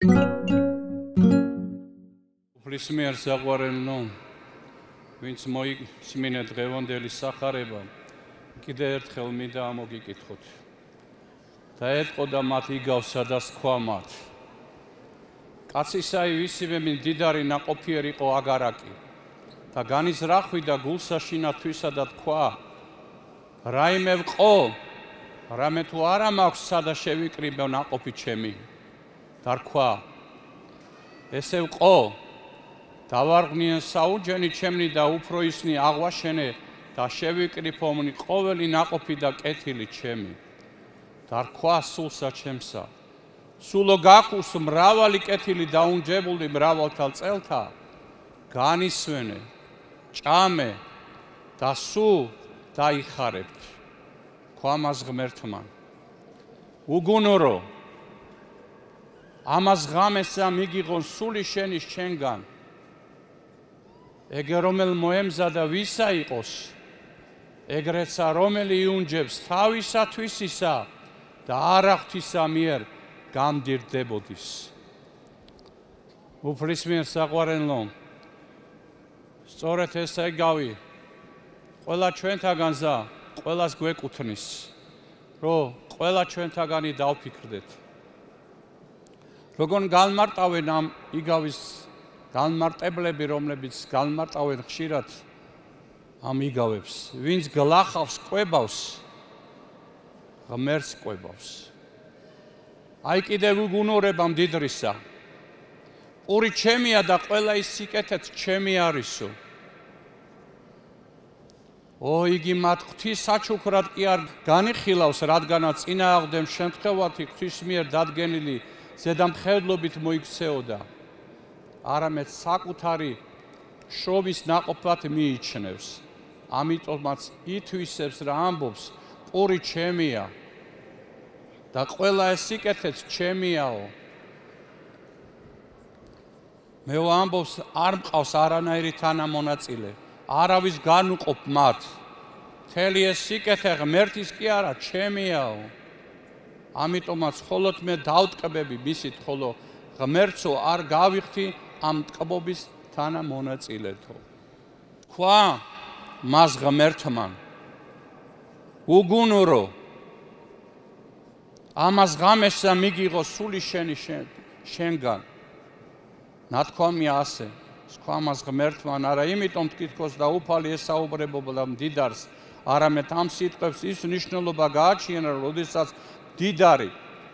უფლისმიერ საყვარელო, ვინც მოისმინე დღევანდელი სახარება, კიდე ერთხელ მინდა ამოგიკითხოთ და ეტყოდა მათ იგავსა და სხვა მათ. კაცისაი ვისიმე მდიდარი ნაყოფიერ იყო აგარაკი და განიზრახვი და გულსაშინა თვისა და თქვა, რაიმე ვყო, რამე თუ არა მაქვს სადა შევიკრიბო ნაყოფი ჩემი და რქვა, ესე ვყო, დავარღნიენ საუჯენი ჩემნი და უფრო ისნი აღვაშენე და შევიკრიფომნი ყოველი ნაყოფი და კეთილი ჩემი და რქვა სულსა ჩემსა, სულო გაქუს მრავალი კეთილი დაუნჯებული მრავალთა წელთა, განისვენე, ჭამე და სულ დაიხარებთ. ქვამას ღმერთმა, უგუნურო, ამას ღამესა მიგიღონ სული შენის შენგან, ეგ რომელ მოემზადა ვისა იყოს, ეგრეცა რომელი იუნჯებს თავისათვისისა და არა ღვთისა მიერ გამდირდებოდის. უფლისმიერ საყვარელო, სწორედ ესე გავი, ყველა ჩვენთაგანზა ყველას გვეკუთვნის, რომ ყველა ჩვენთაგანი დავფიქრდეთ. როგორ განმარტავენ ამ იგავის განმარტებლები, რომლებიც განმარტავენ ხშირად ამ იგავებს, ვინც გლახავს კვებავს, ღმერთს კვებავს. აი კიდევ უგუნურება მდიდრისა, პური ჩემია და ყველა ის სიკეთეც ჩემი არისო. იგი მათ ღვთის საჩუქრად კი არ განიხილავს, რადგანაც წინააღმდეგ შემთხვევათი ღვთის მიერ დადგენილი ზედამხედლობით მოიქცეოდა, არამედ საკუთარი შრომის ნაყოფად მიიჩნევს. ამიტომაც ითვისებს რა ამბობს, პური ჩემია და ყველა ეს სიკეთეც ჩემიაო. მე ვამბობს, არ მყავს არანაირი თანამონაწილე, არავის განუყოფ მათ. მთელი ეს სიკეთე ღმერთის კი არა, ჩემიაო. ამიტომაც მხოლოდ მე დავტკბები მისით, ხოლო ღმერთსო არ გავიხდი ამ ტკბობის თანამონაწილეთო. თქვა მას ღმერთმა, უგუნურო, ამას ღამესა მიგიღო სული შენი შენგან. ნათქვამია ასე, თქვა მას ღმერთმა, არა იმიტომ თქითქოს და უფალი ესაუბრებობდა მდიდარს, არამედ ამ სიტყვებს ის მნიშვნელობა გააჩინა, როდესაც მდიდარი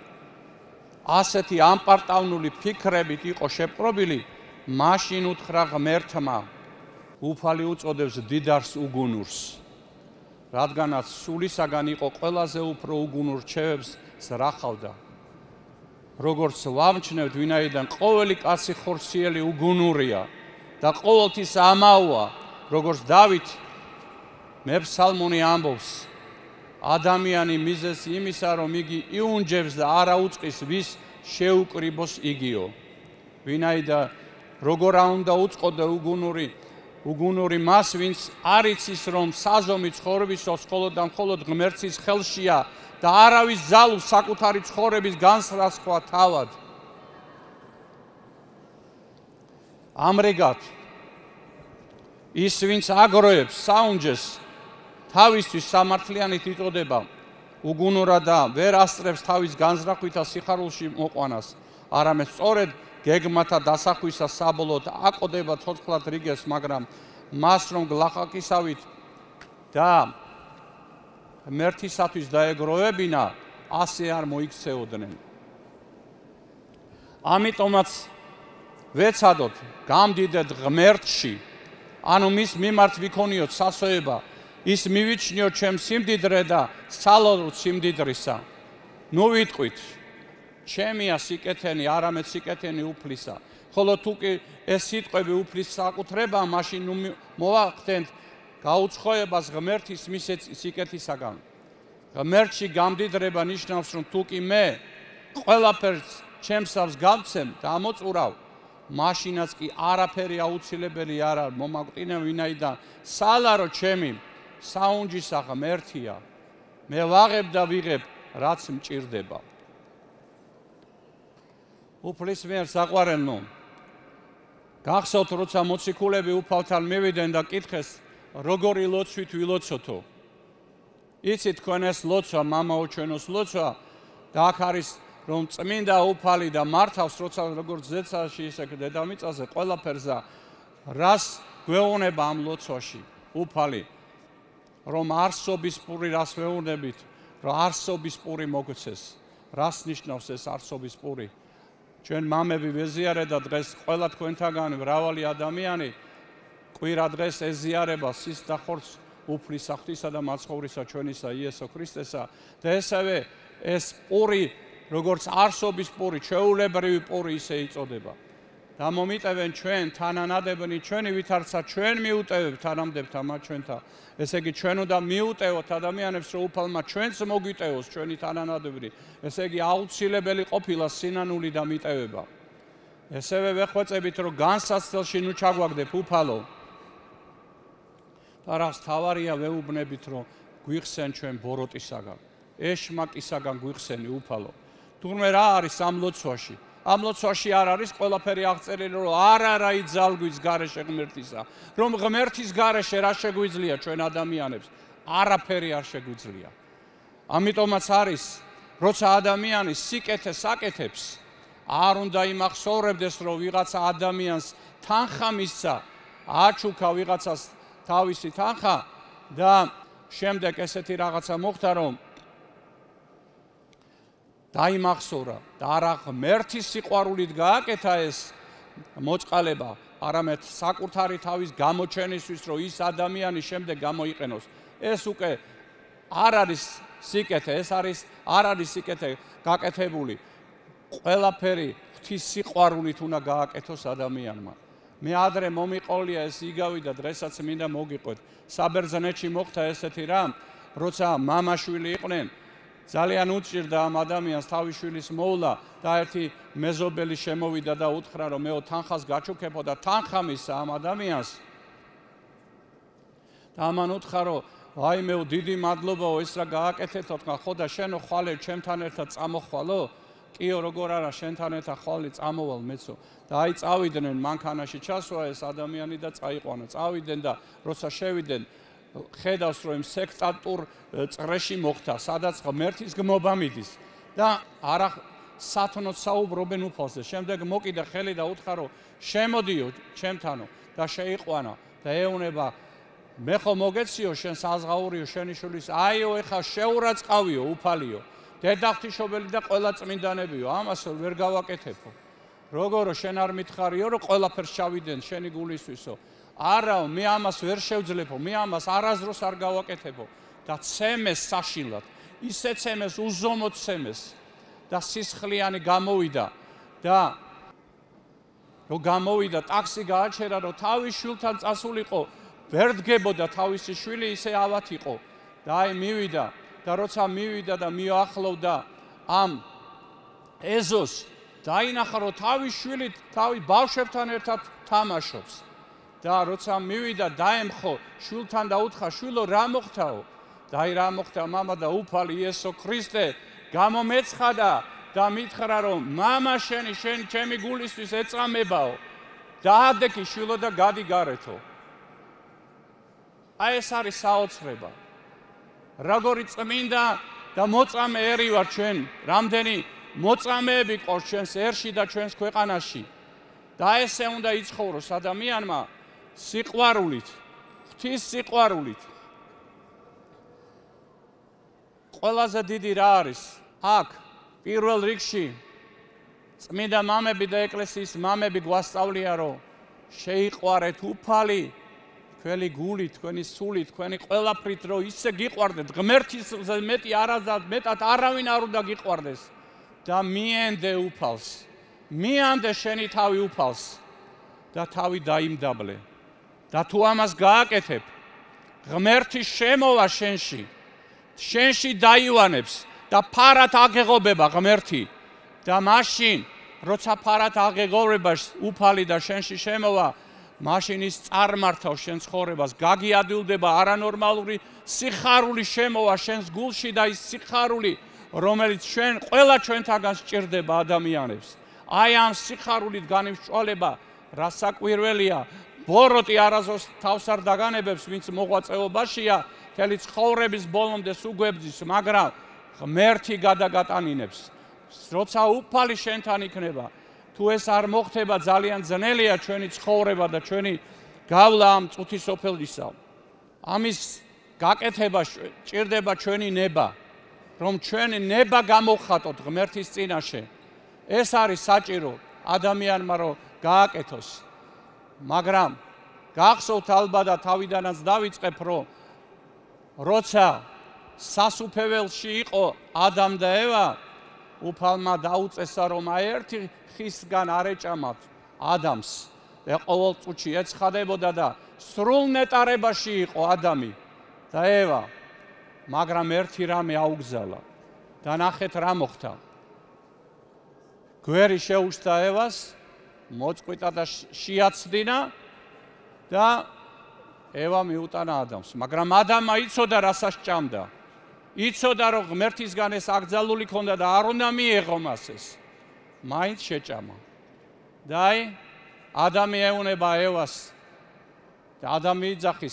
ასეთი ამპარტავნული ფიქრებით იყო შეპყრობილი, მაშინ უთხრა ღმერთმა, უფალი უწოდებს მდიდარს უგუნურს, რადგანაც სულისაგან იყო ყველაზე უფრო უგუნურ რჩევებს ზრახავდა. როგორც ვამჩნევთ, ვინაიდან ყოველი კაცი ხორციელი უგუნურია და ყოველთვის ამაოა, როგორც დავით მეფსალმონი ამბობს, ადამიანი მიზეზს იმისა, რომ იგი იუნჯებს და არა უწყის, ვის შეუკრიბოს იგიო. ვინაიდან როგორ უნდა უწყოდა უგუნური მას, ვინც არ იცის, რომ საზომი ცხოვრებისო მხოლოდ და მხოლოდ ღმერთის ხელშია და არავის ძალუს საკუთარი ცხოვრების განსრას ხვა თავად. ამრიგად ის, ვინც აგროებს საუნჯეს, თავისთვის სამართლიანით იწოდება, უგუნურა და ვერ ასწრებს თავის განზრახვითა სიხარულში მოყვანას, არამედ სწორედ გეგმათა დასახვისა საბოლოოდ აკოდება ცოცხლად რიგებს, მაგრამ მას რომ გლახაკისავით და ღმერთისათვის დაეგროვებინა, ასე არ მოიქცეოდნენ. ამიტომაც ვეცადოთ გამდიდეთ ღმერთში, ანუ მის მიმართ ვიქონიოთ სასოება, ის მივიჩნიოთ ჩემს სიმდიდრე და სალალოთ სიმდიდრისა. ნუ ვიტყვით, ჩემია სიკეთენი, არამედ სიკეთენი უფლისა. ხოლო თუ კი ეს სიტყვები უფლის საკუთრება, მაშინ მოვახდენთ გაუცხოებას ღმერთის სიკეთისაგან. ღმერთში გამდიდრება ნიშნავს, რომ თუ კი მე ყველაფერს ჩემსავს გავცემ და ამოწურავ, მაშინაც კი არაფერი აუცილებელი არ არის მომაკვდინე, ვინაიდან სალარო ჩემი საუნჯისა ღმერთია. მე ვაღებ და ვიღებ, რაც მჭირდება. უფლის მიერ საყვარელო გახსოვთ როცა მოციქულები უფალთან მივიდნენ და კითხეს როგორი ლოცვით ვილოცოთო იცით თქვენ ეს ლოცვა მამაო ჩვენოს ლოცვა და აქ არის რომ წმინდა უფალი და მართავს როცა როგორც ზეცაში ისე დედამიწაზე ყველაფერზე რას გვეუბნება ამ ლოცვაში უფალი რომ არსობის პური რას ვეუბნებით რომ არსობის პური მოგცეს რას ნიშნავს ეს არსობის პური ჩვენ მამები ვეზიარეთ და დღეს ყველა თქვენთაგანი მრავალი ადამიანი კვირა დღეს ეზიარება სის და ხორცს უფლის ღვთისა და მაცხოვრისა ჩვენისა იესო ქრისტესა და ესევე ეს პური როგორც არსობის პური ჩვეულებრივი პური ისე იწოდება და მომიტევენ ჩვენ თანანადებნი ჩვენი ვითარცა ჩვენ მიუტევებთ თანამდებთა მათ ჩვენთან ესე იგი ჩვენ უნდა მიუტევოთ ადამიანებს რომ უფალმა ჩვენც მოგვიტევოს ჩვენი თანანადები ესე იგი აუცილებელი ყოფილა სინანული და მიტევება ესევე ვეხვეწებით რომ განსაცდელში ნუ ჩაგვაგდებ უფალო და რას თავარია ვეუბნებით რომ გვიხსენ ჩვენ ბოროტისაგან ეშმაკისაგან გვიხსენი უფალო თურმე რა არის ამ ლოცვაში ამ ლოცვაში არ არის ყველაფერი აღწერილი რომ არ არა იძალგვის გარეშე ღმერთისა რომ ღმერთის გარეშე რა შეგვიძლია ჩვენ ადამიანებს არაფერი არ შეგვიძლია ამიტომაც არის როცა ადამიანი სიკეთეს აკეთებს არ უნდა იმახსოვრებდეს რომ ვიღაცა ადამიანს თანხა მისცა აჩუქა ვიღაცას თავისი თანხა და შემდეგ ესეთი რაღაცა მოხდა რომ დაიმახსოვრა და არა ღმერთის სიყვარულით გააკეთა ეს მოწყალება არამედ საკუთარი თავის გამოჩენისთვის რომ ის ადამიანი შემდეგ გამოიყენოს ეს უკვე არ არის სიკეთე ეს არის არ არის სიკეთე გაკეთებული ყველაფერი ღვთის სიყვარულით უნდა გააკეთოს ადამიანმა მე ადრე მომიყოლია ეს იგავი და დღესაც მინდა მოგიყვეთ საბერძნეთში მოხდა ესეთი რამ როცა მამაშვილი იყვნენ ძალიან უჭირდა ამ ადამიანს თავის შვილის მოვლა და ერთი მეზობელი შემოვიდა და უთხრა რომ მეო თანხას გაჩუქებო და თანხა მისცა ამ ადამიანს და ამან უთხრა რომ აი მეო დიდი მადლობაო ეს რა გააკეთეთ თქვა ხო და შენო ხვალე ჩემთან ერთად წამოხვალო კიო როგორ არა შენთან ერთად ხვალე წამოვალ მეცო და აი წავიდნენ მანქანაში ჩასვა ეს ადამიანი და წაიყვანა წავიდნენ და როცა შევიდნენ ხედავს რომ სექტანტურ წრეში მოხდა სადაც ღმერთის გმობა მიდის და არა სათნოც საუბრობენ უფალზე შემდეგ მოკიდა ხელი და უთხრა რომ შემოდიო ჩემთანო და შეიყვანა და ეუბნება მე ხო მოგეციო შენ საზღაურიო შენი შვილის აიო ეხა შეურაცხავიო უფალიო დედაღთიშობელი და ყველა წმინდანებიო ამას ვერ გავაკეთებო როგორო შენ არ მითხარიო რომ ყველაფერს ჩავიდენ შენი გულისთვისო არაო მე ამას ვერ შევძლებო მე ამას არაზროს არ გავაკეთებო და ცემეს საშინლად ისე ცემეს უზომოდ ცემეს და სისხლიანი გამოვიდა და რომ გამოვიდა ტაქსი გააჩერა რომ თავის შვილთან წასულიყო ვერ დგებოდა თავისი შვილი ისე ავად იყო და აი მივიდა და როცა მივიდა და მიახლოვდა ამ ეზოს დაინახა რომ თავის შვილი თავის ბავშვებთან ერთად თამაშობს და როცა მივიდა დაემხო შვილთან და უთხრა შვილო რა მოხდაო და აი რა მოხდა მამა და უფალი იესო ქრისტე გამომეცხადა და მითხრა რომ მამა შენ ჩემი გულისთვის ეწამებაო დაადექი შვილო და გადი გარეთო აი ეს არის საოცრება როგორი წმინდა და მოწამე ერი ვარ ჩვენ რამდენი მოწამეები ყავს ჩვენს ერში და ჩვენს ქვეყანაში და ესე უნდა იცხოვროს ადამიანმა სიყვარულით ღვთის სიყვარულით ყველაზე დიდი რა არის აქ პირველ რიგში წმინდა მამები და ეკლესიის მამები გვასწავლია რომ შეიყვარეთ უფალი თქვენი გულით, თქვენი სულით, თქვენი ყველაფრით რომ ისე გიყვარდეთ ღმერთისზე მეტად არავინ არ უნდა გიყვარდეს და მიენდე უფალს მიანდე შენი თავი უფალს და თავი დაიმდაბლე და თუ ამას გააკეთებ ღმერთი შემოვა შენში დაივანებს და ფარად აგეღობება ღმერთი და მაშინ როცა ფარად აგეღობება უფალი და შენში შემოვა მაშინ ის წარმართავს შენ ცხოვრებას გაგიადვილდება არანორმალური სიხარული შემოვა შენს გულში და ის სიხარული რომელიც ჩვენ ყველა ჩვენთაგან სჭირდება ადამიანებს აი ამ სიხარულით განიმსჭვალება რა საკვირველია ბოროტი არასდროს თავს არ დაგანებებს ვინც მოღვაწეობაშია მთელი ცხოვრების ბოლომდე უგვებძის მაგრამ ღმერთი გადაგატანინებს როცა უფალი შენთან იქნება თუ ეს არ მოხდება ძალიან ძნელია ჩვენი ცხოვრება და ჩვენი გავლა ამ წუთის სოფელისა ამის გაკეთება ჭირდება ჩვენი ნება რომ ჩვენი ნება გამოვხატოთ ღმერთის წინაშე ეს არის საჭირო ადამიანმა რომ გააკეთოს მაგრამ გახსოვთ ალბათ თავიდანაც დავიწყებ რომ როცა სასუფეველში იყო ადამ და ევა უფალმა დაუწესა რომ აი ერთი ხისგან არ ეჭამათ ადამს და ყოველ წუთში ეცხადებოდა და სრულ ნეტარებაში იყო ადამი და ევა მაგრამ ერთი რამე აუგზალა და ნახეთ რა მოხდა გვერი შეუშთა ევას მოწყვიტა და შეაცდინა და ევა მიუტანა ადამს მაგრამ ადამმა იცოდა რასაც ჭამდა იცოდა რომ ღმერთისგან ეს აკრძალული ქონდა და არ უნდა მიეღო მას ეს მაინც შეჭამა და აი ადამი ეუნება ევას და ადამი იძახის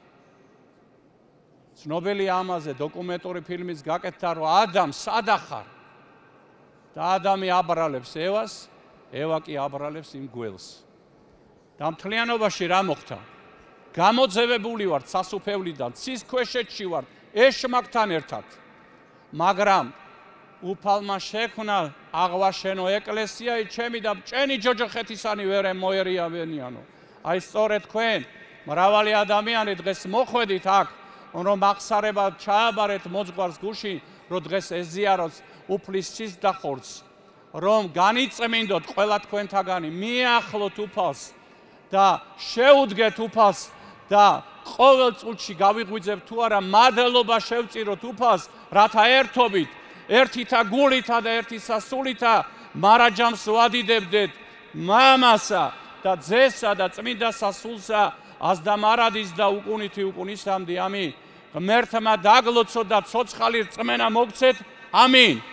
ცნობილი ამაზე დოკუმენტური ფილმის გაკეთდა რომ ადამ სადახარ და ადამი აბრალებს ევას ევა კი აბრალებს იმ გველს და მთლიანობაში რა მოხდა გამოძევებული ვართ სასუფევლიდან ცის ქვეშეთში ვართ ეშმაკთან ერთად მაგრამ უფალმა შექმნა აღვაშენო ეკლესია ჩემი და ჭენი ჯოჯოხეთისანი ვერ მოერიავენიანო აი სწორედ თქვენ მრავალი ადამიანი დღეს მოხვედით აქ რომ აღსარებად ჩააბარეთ მოძღვარს გულში რომ დღეს ეზიაროთ უფლის ცის და ხორცს რომ განიწმინდოთ ყველა თქვენთაგანი მიახლოთ უფალს და შეუდგეთ უფალს და ყოველ წუთში გავიღვიძებთ თუ არა მადლობა შევწიროთ უფალს რათა ერთობით ერთითა გულითა და ერთისა სულითა მარაჯამს ვადიდებდეთ მამასა და ძესა და წმინდა სასულსა აზდა მარადის და უკუნითი უკუნისამდე ამინ ღმერთმა დაგლოცოთ და ცოცხალი რწმენა მოგცეთ ამინ